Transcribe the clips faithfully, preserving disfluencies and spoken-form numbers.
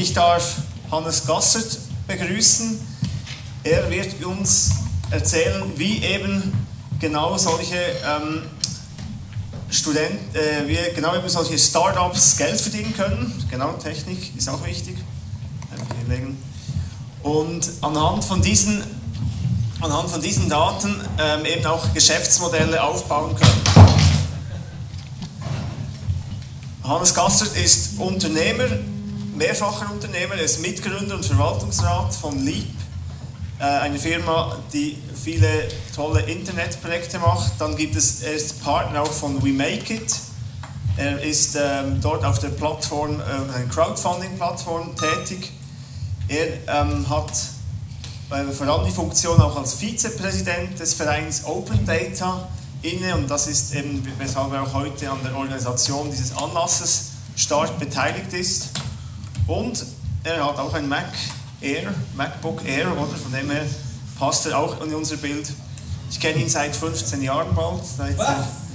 ich darf Hannes Gassert begrüßen. Er wird uns erzählen, wie eben genau solche ähm, Studenten, äh, wie genau eben solche Startups Geld verdienen können. Genau, Technik ist auch wichtig. Einfach hinlegen. Und anhand von diesen, anhand von diesen Daten ähm, eben auch Geschäftsmodelle aufbauen können. Hannes Gassert ist Unternehmer, mehrfacher Unternehmer, er ist Mitgründer und Verwaltungsrat von Leap, äh, eine Firma, die viele tolle Internetprojekte macht. Dann gibt es, er ist Partner auch von We Make It. Er ist ähm, dort auf der Plattform, äh, eine Crowdfunding-Plattform tätig. Er ähm, hat äh, vor allem die Funktion auch als Vizepräsident des Vereins Open Data inne, und das ist eben, weshalb er auch heute an der Organisation dieses Anlasses stark beteiligt ist. Und er hat auch ein Mac Air, MacBook Air, oder? Von dem her passt er auch in unser Bild. Ich kenne ihn seit fünfzehn Jahren bald, seit, äh,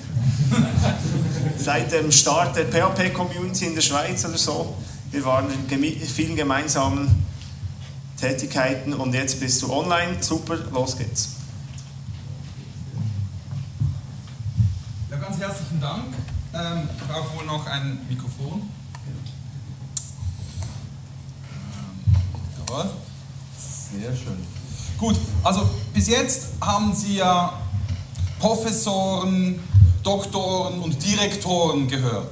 seit dem Start der P H P-Community in der Schweiz oder so. Wir waren in geme vielen gemeinsamen Tätigkeiten und jetzt bist du online. Super, los geht's. Ja, ganz herzlichen Dank. Ähm, ich brauche wohl noch ein Mikrofon. Ähm, jawohl. Sehr schön. Gut, also bis jetzt haben Sie ja Professoren, Doktoren und Direktoren gehört.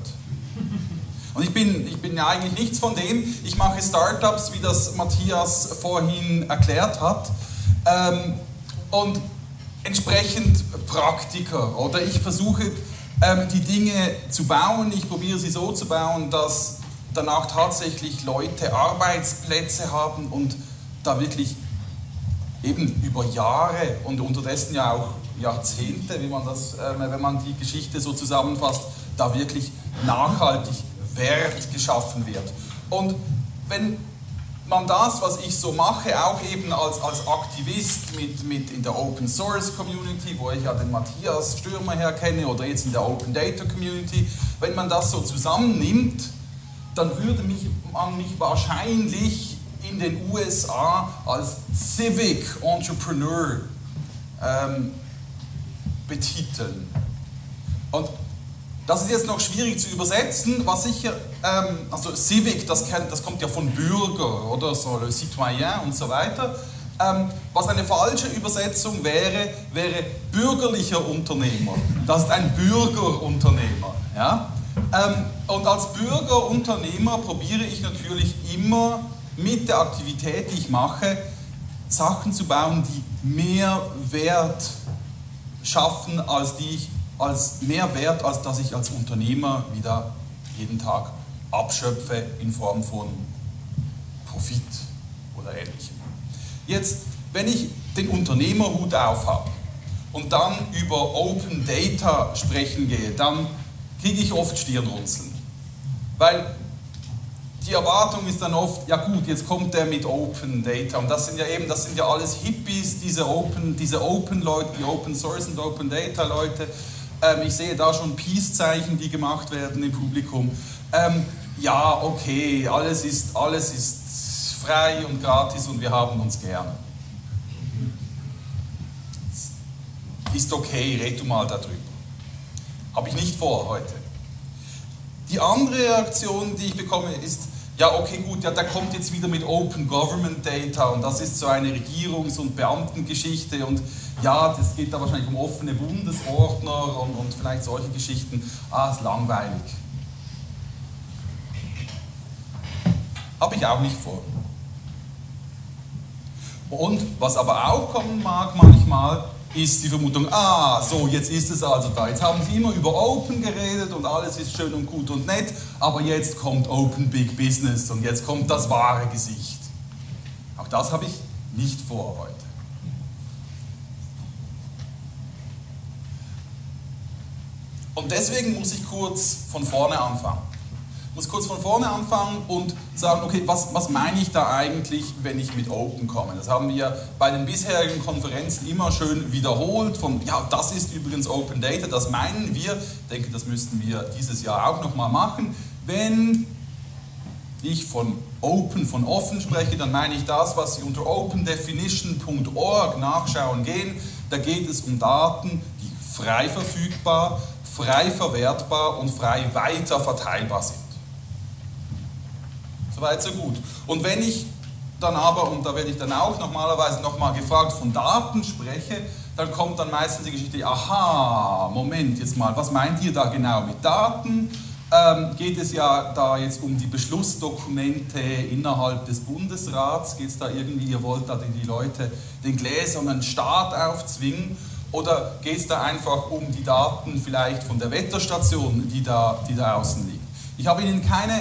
Und ich bin, ich bin ja eigentlich nichts von dem. Ich mache Startups, wie das Matthias vorhin erklärt hat. Ähm, und entsprechend Praktiker. Oder ich versuche, ähm, die Dinge zu bauen. Ich probiere sie so zu bauen, dass danach tatsächlich Leute Arbeitsplätze haben und da wirklich eben über Jahre und unterdessen ja auch Jahrzehnte, wie man das, äh, wenn man die Geschichte so zusammenfasst, da wirklich nachhaltig Wert geschaffen wird. Und wenn man das, was ich so mache, auch eben als, als Aktivist mit, mit in der Open Source Community, wo ich ja den Matthias Stürmer herkenne, oder jetzt in der Open Data Community, wenn man das so zusammennimmt, dann würde mich, man mich wahrscheinlich in den U S A als Civic Entrepreneur ähm, betiteln. Und das ist jetzt noch schwierig zu übersetzen, was sicher, ähm, also Civic, das, kennt, das kommt ja von Bürger, oder so, le Citoyen und so weiter. Ähm, was eine falsche Übersetzung wäre, wäre bürgerlicher Unternehmer. Das ist ein Bürgerunternehmer. Ja? Ähm, und als Bürgerunternehmer probiere ich natürlich immer mit der Aktivität, die ich mache, Sachen zu bauen, die mehr Wert schaffen, als die ich als mehr Wert, als dass ich als Unternehmer wieder jeden Tag abschöpfe in Form von Profit oder Ähnlichem. Jetzt, wenn ich den Unternehmerhut aufhabe und dann über Open Data sprechen gehe, dann kriege ich oft Stirnrunzeln. Weil die Erwartung ist dann oft, ja gut, jetzt kommt der mit Open Data, und das sind ja eben, das sind ja alles Hippies, diese Open, diese Open Leute, die Open Source und Open Data Leute. Ähm, ich sehe da schon Peace-Zeichen, die gemacht werden im Publikum. Ähm, ja, okay, alles ist, alles ist frei und gratis und wir haben uns gern. Ist okay, red du mal darüber. Habe ich nicht vor heute. Die andere Reaktion, die ich bekomme, ist, ja okay gut, ja, der kommt jetzt wieder mit Open Government Data und das ist so eine Regierungs- und Beamtengeschichte und ja, das geht da wahrscheinlich um offene Bundesordner und, und vielleicht solche Geschichten. Ah, ist langweilig. Habe ich auch nicht vor. Und was aber auch kommen mag manchmal, ist die Vermutung, ah, so, jetzt ist es also da. Jetzt haben Sie immer über Open geredet und alles ist schön und gut und nett, aber jetzt kommt Open Big Business und jetzt kommt das wahre Gesicht. Auch das habe ich nicht vor heute. Und deswegen muss ich kurz von vorne anfangen. Ich muss kurz von vorne anfangen und sagen, okay, was, was meine ich da eigentlich, wenn ich mit Open komme? Das haben wir bei den bisherigen Konferenzen immer schön wiederholt, von, ja, das ist übrigens Open Data, das meinen wir, ich denke, das müssten wir dieses Jahr auch nochmal machen, wenn ich von Open, von offen spreche, dann meine ich das, was Sie unter open definition punkt org nachschauen gehen. Da geht es um Daten, die frei verfügbar, frei verwertbar und frei weiter verteilbar sind. Soweit, so gut. Und wenn ich dann aber, und da werde ich dann auch normalerweise nochmal gefragt, von Daten spreche, dann kommt dann meistens die Geschichte, aha, Moment jetzt mal, was meint ihr da genau mit Daten? Ähm, geht es ja da jetzt um die Beschlussdokumente innerhalb des Bundesrats? Geht es da irgendwie, ihr wollt da die Leute den gläsernen Staat aufzwingen? Oder geht es da einfach um die Daten vielleicht von der Wetterstation, die da, die da außen liegt? Ich habe Ihnen keine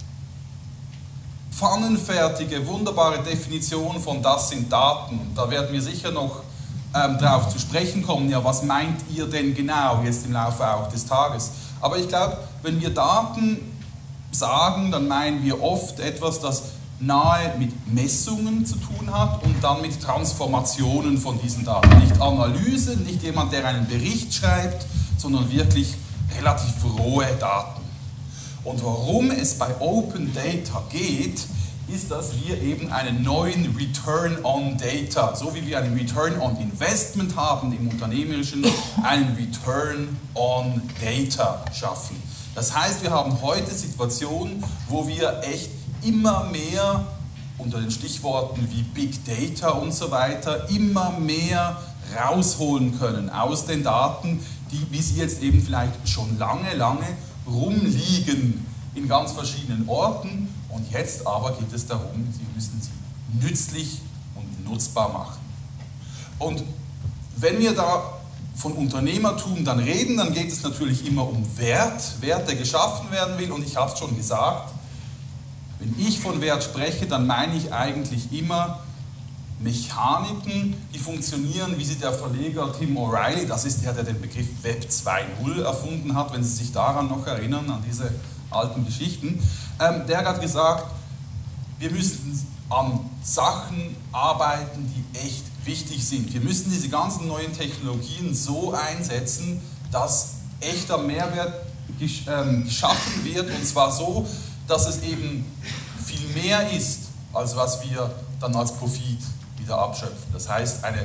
pfannenfertige, wunderbare Definition von das sind Daten. Da werden wir sicher noch ähm, darauf zu sprechen kommen, ja, was meint ihr denn genau jetzt im Laufe auch des Tages? Aber ich glaube, wenn wir Daten sagen, dann meinen wir oft etwas, das nahe mit Messungen zu tun hat und dann mit Transformationen von diesen Daten. Nicht Analyse, nicht jemand, der einen Bericht schreibt, sondern wirklich relativ rohe Daten. Und warum es bei Open Data geht, ist, dass wir eben einen neuen Return on Data, so wie wir einen Return on Investment haben im Unternehmerischen, einen Return on Data schaffen. Das heißt, wir haben heute Situationen, wo wir echt immer mehr, unter den Stichworten wie Big Data und so weiter, immer mehr rausholen können aus den Daten, die, wie sie jetzt eben vielleicht schon lange, lange rumliegen in ganz verschiedenen Orten. Und jetzt aber geht es darum, Sie müssen sie nützlich und nutzbar machen. Und wenn wir da von Unternehmertum dann reden, dann geht es natürlich immer um Wert, Wert, der geschaffen werden will. Und ich habe es schon gesagt, wenn ich von Wert spreche, dann meine ich eigentlich immer Mechaniken, die funktionieren, wie sie der Verleger Tim O'Reilly, das ist der, der den Begriff Web zwei Punkt null erfunden hat, wenn Sie sich daran noch erinnern, an diese alten Geschichten, ähm, der hat gesagt, wir müssen an Sachen arbeiten, die echt wichtig sind. Wir müssen diese ganzen neuen Technologien so einsetzen, dass echter Mehrwert gesch ähm, geschaffen wird, und zwar so, dass es eben viel mehr ist, als was wir dann als Profit wieder abschöpfen. Das heißt, eine,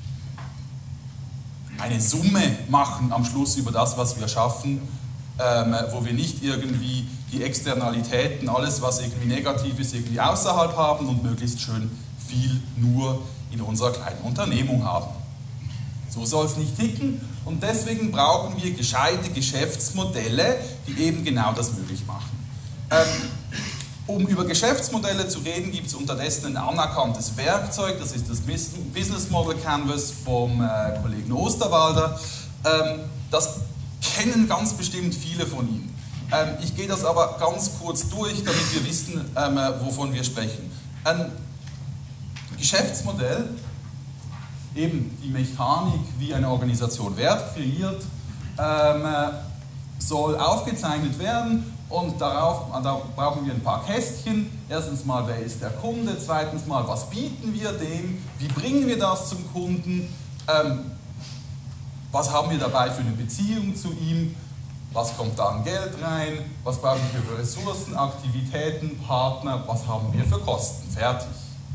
eine Summe machen am Schluss über das, was wir schaffen, ähm, wo wir nicht irgendwie die Externalitäten, alles was irgendwie negativ ist, irgendwie außerhalb haben und möglichst schön viel nur in unserer kleinen Unternehmung haben. So soll es nicht ticken, und deswegen brauchen wir gescheite Geschäftsmodelle, die eben genau das möglich machen. Ähm, Um über Geschäftsmodelle zu reden, gibt es unterdessen ein anerkanntes Werkzeug, das ist das Business Model Canvas vom äh, Kollegen Osterwalder. Ähm, das kennen ganz bestimmt viele von Ihnen. Ähm, ich gehe das aber ganz kurz durch, damit wir wissen, ähm, wovon wir sprechen. Ein Geschäftsmodell, eben die Mechanik, wie eine Organisation Wert kreiert, ähm, soll aufgezeichnet werden. Und darauf, da brauchen wir ein paar Kästchen. Erstens mal, wer ist der Kunde? Zweitens mal, was bieten wir dem? Wie bringen wir das zum Kunden? Ähm, was haben wir dabei für eine Beziehung zu ihm? Was kommt da an Geld rein? Was brauchen wir für Ressourcen, Aktivitäten, Partner? Was haben wir für Kosten? Fertig.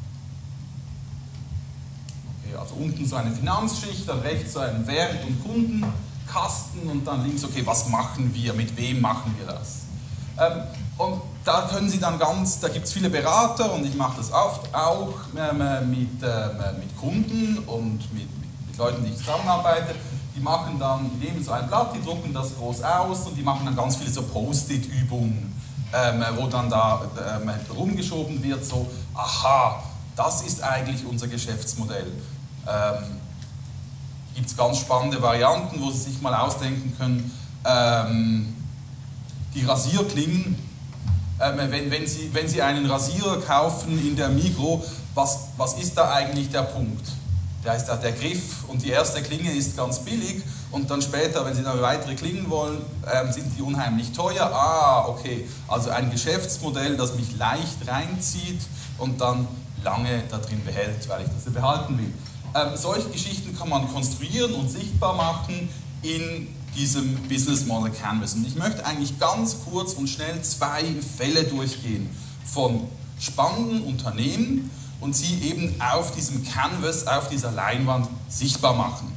Okay, also unten so eine Finanzschicht, dann rechts so ein Wert- und Kundenkasten und dann links, okay, was machen wir? Mit wem machen wir das? Ähm, und da können Sie dann ganz, da gibt es viele Berater, und ich mache das oft auch ähm, mit, ähm, mit Kunden und mit, mit, mit Leuten, die ich zusammenarbeite. Die machen dann, die nehmen so ein Blatt, die drucken das groß aus und die machen dann ganz viele so Post-it-Übungen, ähm, wo dann da ähm, rumgeschoben wird, so, aha, das ist eigentlich unser Geschäftsmodell. Ähm, gibt es ganz spannende Varianten, wo Sie sich mal ausdenken können, ähm, die Rasierklingen, äh, wenn, wenn, Sie, wenn Sie einen Rasierer kaufen in der Migros, was, was ist da eigentlich der Punkt? Da ist da der Griff, und die erste Klinge ist ganz billig, und dann später, wenn Sie dann weitere Klingen wollen, äh, sind die unheimlich teuer. Ah, okay, also ein Geschäftsmodell, das mich leicht reinzieht und dann lange da drin behält, weil ich das behalten will. Ähm, solche Geschichten kann man konstruieren und sichtbar machen in diesem Business Model Canvas. Und ich möchte eigentlich ganz kurz und schnell zwei Fälle durchgehen von spannenden Unternehmen und sie eben auf diesem Canvas, auf dieser Leinwand sichtbar machen.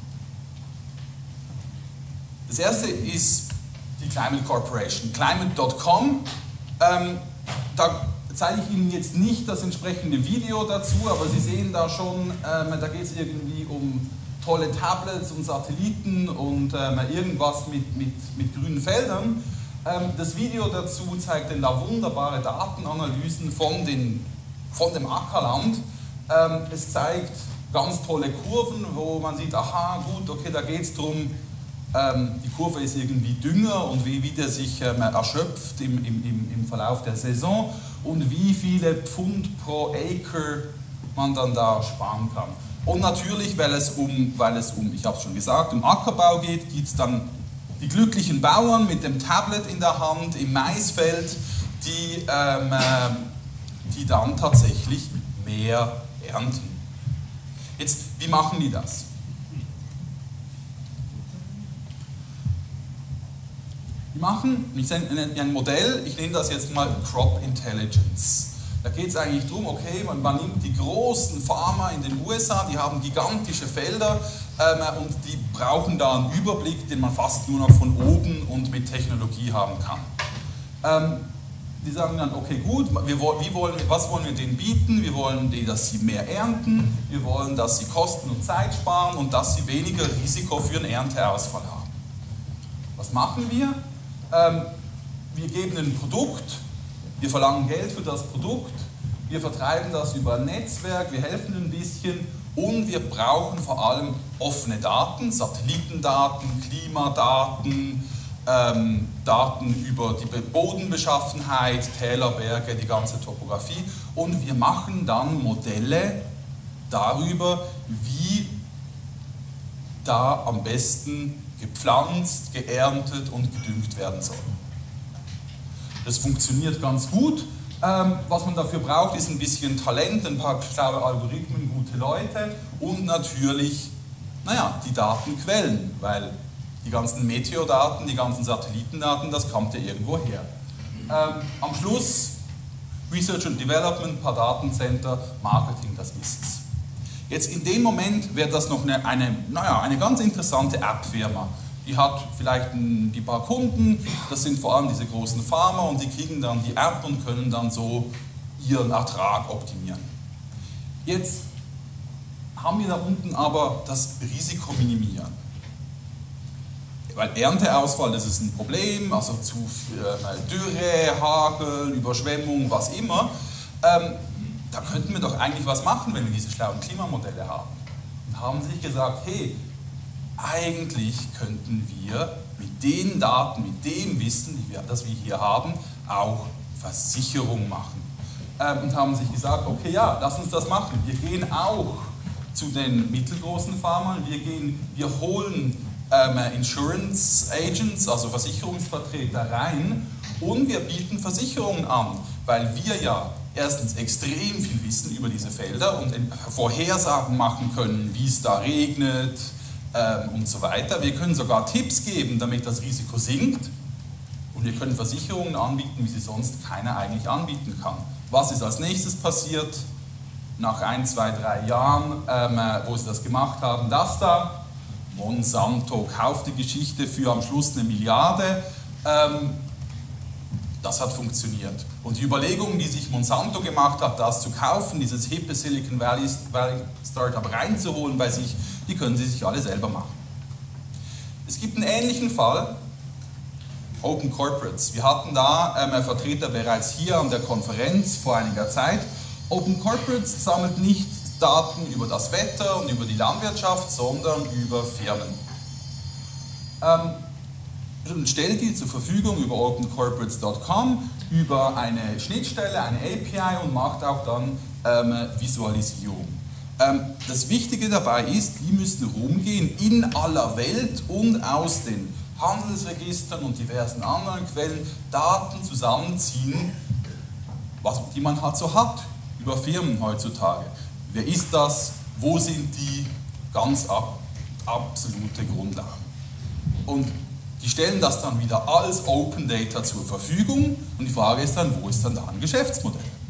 Das erste ist die Climate Corporation, climate Punkt com. Ähm, da zeige ich Ihnen jetzt nicht das entsprechende Video dazu, aber Sie sehen da schon, ähm, da geht es irgendwie um tolle Tablets und Satelliten und ähm, irgendwas mit, mit, mit grünen Feldern. Ähm, das Video dazu zeigt Ihnen da wunderbare Datenanalysen von, den, von dem Ackerland. Ähm, es zeigt ganz tolle Kurven, wo man sieht, aha, gut, okay, da geht es darum, ähm, die Kurve ist irgendwie Dünger und wie, wie der sich ähm, erschöpft im, im, im Verlauf der Saison und wie viele Pfund pro Acre man dann da sparen kann. Und natürlich, weil es um, weil es um ich habe es schon gesagt, um Ackerbau geht, gibt es dann die glücklichen Bauern mit dem Tablet in der Hand im Maisfeld, die, ähm, äh, die dann tatsächlich mehr ernten. Jetzt, wie machen die das? Die machen ein Modell, ich nenne das jetzt mal Crop Intelligence. Da geht es eigentlich darum, okay, man, man nimmt die großen Farmer in den U S A, die haben gigantische Felder ähm, und die brauchen da einen Überblick, den man fast nur noch von oben und mit Technologie haben kann. Ähm, die sagen dann, okay gut, wir, wie wollen, was wollen wir denen bieten? Wir wollen, die, dass sie mehr ernten, wir wollen, dass sie Kosten und Zeit sparen und dass sie weniger Risiko für einen Ernteausfall haben. Was machen wir? Ähm, wir geben ein Produkt, wir verlangen Geld für das Produkt, wir vertreiben das über ein Netzwerk, wir helfen ein bisschen und wir brauchen vor allem offene Daten, Satellitendaten, Klimadaten, ähm, Daten über die Bodenbeschaffenheit, Täler, Berge, die ganze Topografie und wir machen dann Modelle darüber, wie da am besten gepflanzt, geerntet und gedüngt werden soll. Das funktioniert ganz gut. Ähm, was man dafür braucht, ist ein bisschen Talent, ein paar schlaue Algorithmen, gute Leute und natürlich, naja, die Datenquellen, weil die ganzen Meteodaten, die ganzen Satellitendaten, das kommt ja irgendwo her. Ähm, am Schluss Research and Development, ein paar Datencenter, Marketing, das ist es. Jetzt in dem Moment wäre das noch eine, eine, naja, eine ganz interessante App-Firma. Die hat vielleicht ein, die paar Kunden, das sind vor allem diese großen Farmer und die kriegen dann die App und können dann so ihren Ertrag optimieren. Jetzt haben wir da unten aber das Risiko minimieren. Weil Ernteausfall, das ist ein Problem, also zu äh, Dürre, Hagel, Überschwemmung, was immer. Ähm, da könnten wir doch eigentlich was machen, wenn wir diese schlauen Klimamodelle haben. Und haben sich gesagt, hey, eigentlich könnten wir mit den Daten, mit dem Wissen, die wir, das wir hier haben, auch Versicherung machen. Ähm, und haben sich gesagt, okay, ja, lass uns das machen. Wir gehen auch zu den mittelgroßen Farmern, wir, gehen, wir holen ähm, Insurance Agents, also Versicherungsvertreter rein und wir bieten Versicherungen an, weil wir ja erstens extrem viel wissen über diese Felder und Vorhersagen machen können, wie es da regnet ähm, und so weiter. Wir können sogar Tipps geben, damit das Risiko sinkt und wir können Versicherungen anbieten, wie sie sonst keiner eigentlich anbieten kann. Was ist als nächstes passiert? Nach ein, zwei, drei Jahren, ähm, wo sie das gemacht haben, das da, Monsanto kauft die Geschichte für am Schluss eine Milliarde. Ähm, Das hat funktioniert. Und die Überlegungen, die sich Monsanto gemacht hat, das zu kaufen, dieses hippe Silicon Valley, Valley Startup reinzuholen bei sich, die können sie sich alle selber machen. Es gibt einen ähnlichen Fall, Open Corporates. Wir hatten da ähm, Vertreter bereits hier an der Konferenz vor einiger Zeit. Open Corporates sammelt nicht Daten über das Wetter und über die Landwirtschaft, sondern über Firmen. Ähm, und stellt die zur Verfügung über open corporates Punkt com, über eine Schnittstelle, eine A P I und macht auch dann ähm, Visualisierung. Ähm, das Wichtige dabei ist, die müssen rumgehen in aller Welt und aus den Handelsregistern und diversen anderen Quellen Daten zusammenziehen, was, die man halt so hat über Firmen heutzutage. Wer ist das? Wo sind die? Ganz ab, absolute Grundlagen. Und die stellen das dann wieder als Open Data zur Verfügung und die Frage ist dann, wo ist dann da ein Geschäftsmodell?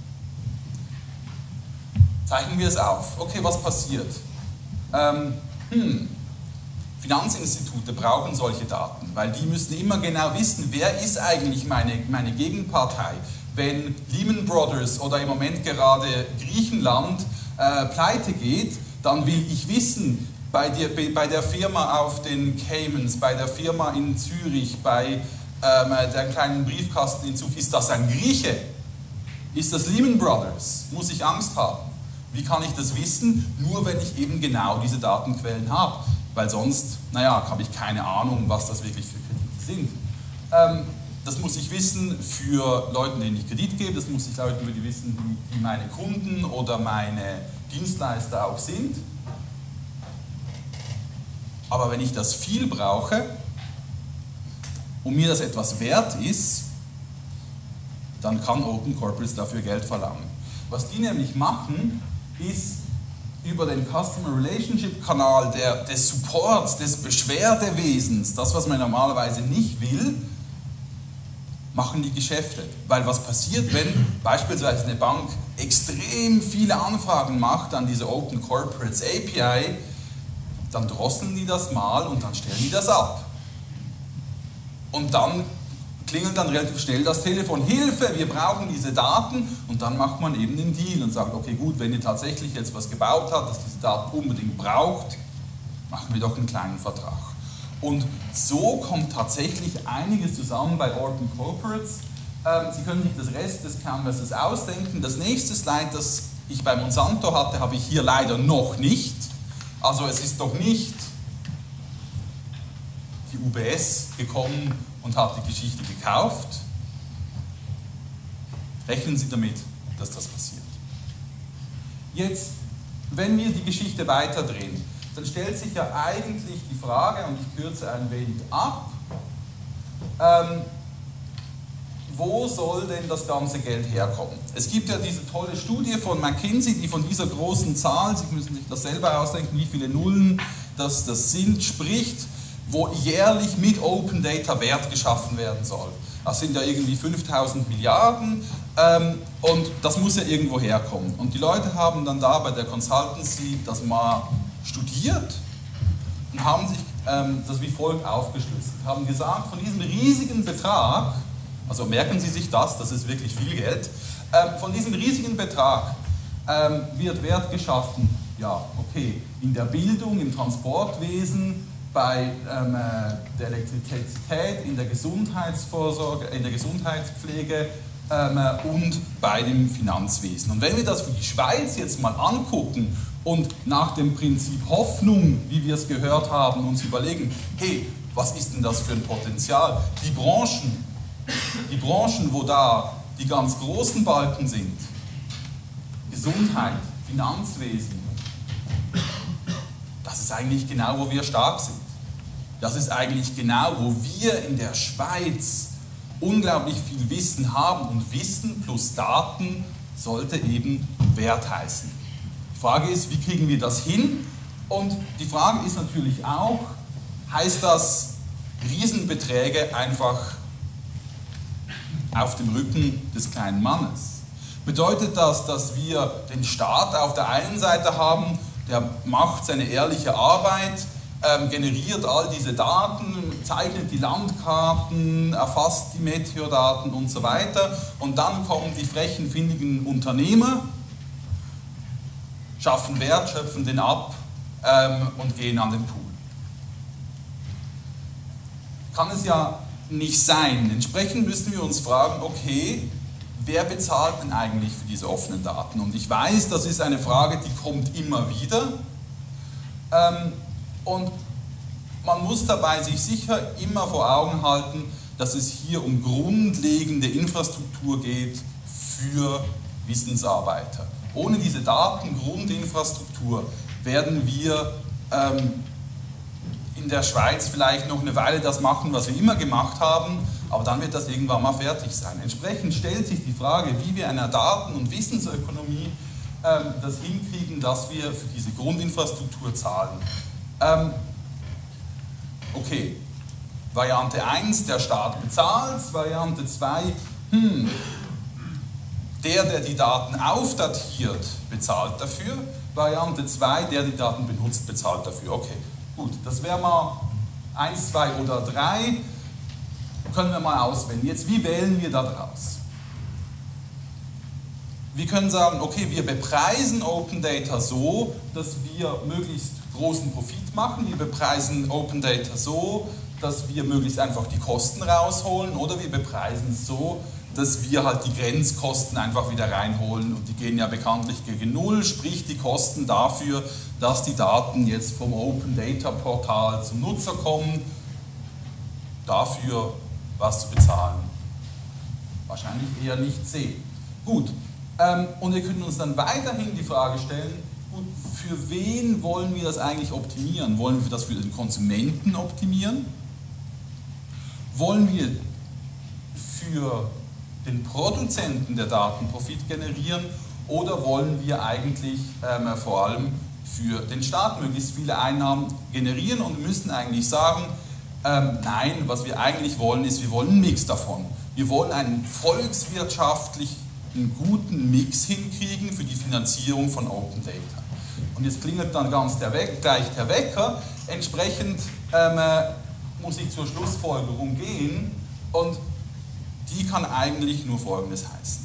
Zeichnen wir es auf. Okay, was passiert? Ähm, hm. Finanzinstitute brauchen solche Daten, weil die müssen immer genau wissen, wer ist eigentlich meine, meine Gegenpartei. Wenn Lehman Brothers oder im Moment gerade Griechenland äh, pleite geht, dann will ich wissen, bei der, bei der Firma auf den Caymans, bei der Firma in Zürich, bei ähm, der kleinen Briefkasten in Zug, ist das ein Grieche? Ist das Lehman Brothers? Muss ich Angst haben? Wie kann ich das wissen? Nur wenn ich eben genau diese Datenquellen habe. Weil sonst, naja, habe ich keine Ahnung, was das wirklich für Kredite sind. Ähm, das muss ich wissen für Leute, denen ich Kredit gebe, das muss ich Leuten über die wissen, die, die meine Kunden oder meine Dienstleister auch sind. Aber wenn ich das viel brauche und mir das etwas wert ist, dann kann Open Corporates dafür Geld verlangen. Was die nämlich machen, ist über den Customer Relationship Kanal der, des Supports, des Beschwerdewesens, das, was man normalerweise nicht will, machen die Geschäfte. Weil was passiert, wenn beispielsweise eine Bank extrem viele Anfragen macht an diese Open Corporates A P I, dann drosseln die das mal und dann stellen die das ab. Und dann klingelt dann relativ schnell das Telefon, Hilfe, wir brauchen diese Daten, und dann macht man eben den Deal und sagt, okay gut, wenn ihr tatsächlich jetzt was gebaut habt, das diese Daten unbedingt braucht, machen wir doch einen kleinen Vertrag. Und so kommt tatsächlich einiges zusammen bei Open Corporates. Ähm, Sie können sich das Rest des Canvases ausdenken. Das nächste Slide, das ich bei Monsanto hatte, habe ich hier leider noch nicht. Also es ist noch nicht die U B S gekommen und hat die Geschichte gekauft. Rechnen Sie damit, dass das passiert. Jetzt, wenn wir die Geschichte weiterdrehen, dann stellt sich ja eigentlich die Frage, und ich kürze ein wenig ab, ähm, wo soll denn das ganze Geld herkommen? Es gibt ja diese tolle Studie von McKinsey, die von dieser großen Zahl, Sie müssen sich das selber ausdenken, wie viele Nullen das, das sind, spricht, wo jährlich mit Open Data Wert geschaffen werden soll. Das sind ja irgendwie fünftausend Milliarden ähm, und das muss ja irgendwo herkommen. Und die Leute haben dann da bei der Consultancy das mal studiert und haben sich ähm, das wie folgt aufgeschlüsselt. Haben gesagt, von diesem riesigen Betrag, also merken Sie sich das, das ist wirklich viel Geld, ähm, von diesem riesigen Betrag ähm, wird Wert geschaffen, ja, okay, in der Bildung, im Transportwesen, bei ähm, der Elektrizität, in der Gesundheitsvorsorge, in der Gesundheitspflege ähm, und bei dem Finanzwesen. Und wenn wir das für die Schweiz jetzt mal angucken und nach dem Prinzip Hoffnung, wie wir es gehört haben, uns überlegen, hey, was ist denn das für ein Potenzial? Die Branchen, die Branchen, wo da die ganz großen Balken sind, Gesundheit, Finanzwesen, das ist eigentlich genau, wo wir stark sind. Das ist eigentlich genau, wo wir in der Schweiz unglaublich viel Wissen haben, und Wissen plus Daten sollte eben Wert heißen. Die Frage ist, wie kriegen wir das hin? Und die Frage ist natürlich auch, heißt das Riesenbeträge einfach auf dem Rücken des kleinen Mannes? Bedeutet das, dass wir den Staat auf der einen Seite haben, der macht seine ehrliche Arbeit, ähm, generiert all diese Daten, zeichnet die Landkarten, erfasst die Meteodaten und so weiter, und dann kommen die frechen, findigen Unternehmer, schaffen Wert, schöpfen den ab ähm, und gehen an den Pool. Kann es ja nicht sein. Entsprechend müssen wir uns fragen, okay, wer bezahlt denn eigentlich für diese offenen Daten? Und ich weiß, das ist eine Frage, die kommt immer wieder. Ähm, und man muss dabei sich sicher immer vor Augen halten, dass es hier um grundlegende Infrastruktur geht für Wissensarbeiter. Ohne diese Datengrundinfrastruktur werden wir ähm, in der Schweiz vielleicht noch eine Weile das machen, was wir immer gemacht haben, aber dann wird das irgendwann mal fertig sein. Entsprechend stellt sich die Frage, wie wir einer Daten- und Wissensökonomie ähm, das hinkriegen, dass wir für diese Grundinfrastruktur zahlen. Ähm, okay, Variante eins, der Staat bezahlt, Variante zwei, hm, der, der die Daten aufdatiert, bezahlt dafür. Variante zwei, der die Daten benutzt, bezahlt dafür. Okay, gut, das wäre mal eins, zwei oder drei. Können wir mal auswählen. Jetzt, wie wählen wir da draus? Wir können sagen, okay, wir bepreisen Open Data so, dass wir möglichst großen Profit machen. Wir bepreisen Open Data so, dass wir möglichst einfach die Kosten rausholen. Oder wir bepreisen es so, dass wir halt die Grenzkosten einfach wieder reinholen. Und die gehen ja bekanntlich gegen Null, sprich die Kosten dafür, dass die Daten jetzt vom Open Data Portal zum Nutzer kommen, dafür was zu bezahlen. Wahrscheinlich eher nicht sehen. Gut. Und wir können uns dann weiterhin die Frage stellen, gut, für wen wollen wir das eigentlich optimieren? Wollen wir das für den Konsumenten optimieren? Wollen wir für den Produzenten der Daten Profit generieren? Oder wollen wir eigentlich ähm, vor allem für den Staat möglichst viele Einnahmen generieren und müssen eigentlich sagen, ähm, nein, was wir eigentlich wollen ist, wir wollen einen Mix davon. Wir wollen einen volkswirtschaftlich einen guten Mix hinkriegen für die Finanzierung von Open Data. Und jetzt klingelt dann ganz der Weck, gleich der Wecker. Entsprechend ähm, muss ich zur Schlussfolgerung gehen und die kann eigentlich nur Folgendes heißen.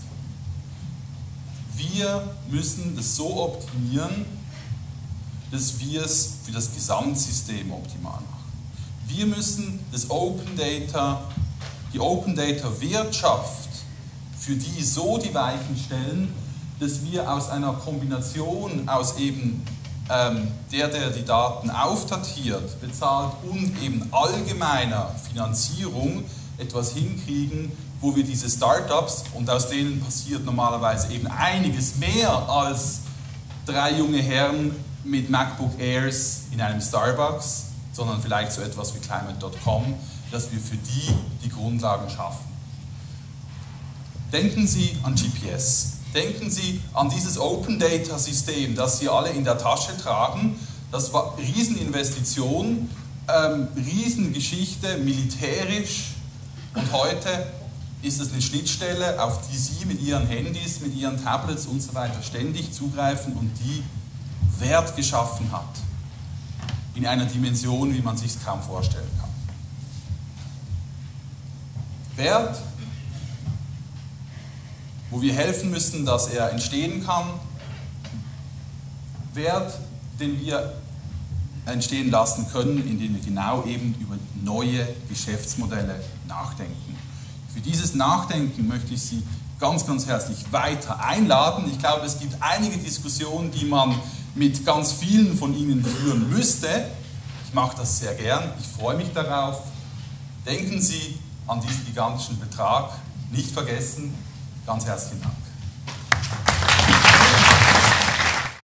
Wir müssen das so optimieren, dass wir es für das Gesamtsystem optimal machen. Wir müssen das Open Data, die Open Data Wirtschaft für die so die Weichen stellen, dass wir aus einer Kombination aus eben ähm, der, der die Daten aufdatiert, bezahlt und eben allgemeiner Finanzierung etwas hinkriegen, wo wir diese Startups, und aus denen passiert normalerweise eben einiges mehr als drei junge Herren mit MacBook Airs in einem Starbucks, sondern vielleicht so etwas wie Climate Punkt com, dass wir für die die Grundlagen schaffen. Denken Sie an G P S. Denken Sie an dieses Open Data System, das Sie alle in der Tasche tragen. Das war Rieseninvestition, ähm, Riesengeschichte, militärisch. Und heute ist es eine Schnittstelle, auf die Sie mit Ihren Handys, mit Ihren Tablets und so weiter ständig zugreifen und die Wert geschaffen hat. In einer Dimension, wie man sich es kaum vorstellen kann. Wert, wo wir helfen müssen, dass er entstehen kann. Wert, den wir entstehen lassen können, indem wir genau eben über neue Geschäftsmodelle nachdenken. Für dieses Nachdenken möchte ich Sie ganz, ganz herzlich weiter einladen. Ich glaube, es gibt einige Diskussionen, die man mit ganz vielen von Ihnen führen müsste. Ich mache das sehr gern, ich freue mich darauf. Denken Sie an diesen gigantischen Betrag, nicht vergessen. Ganz herzlichen Dank.